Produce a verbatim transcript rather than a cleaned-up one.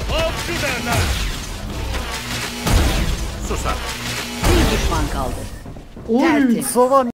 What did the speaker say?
Avcı derler. Susar. Bir düşman kaldı. Oy, Tertemiz. Savan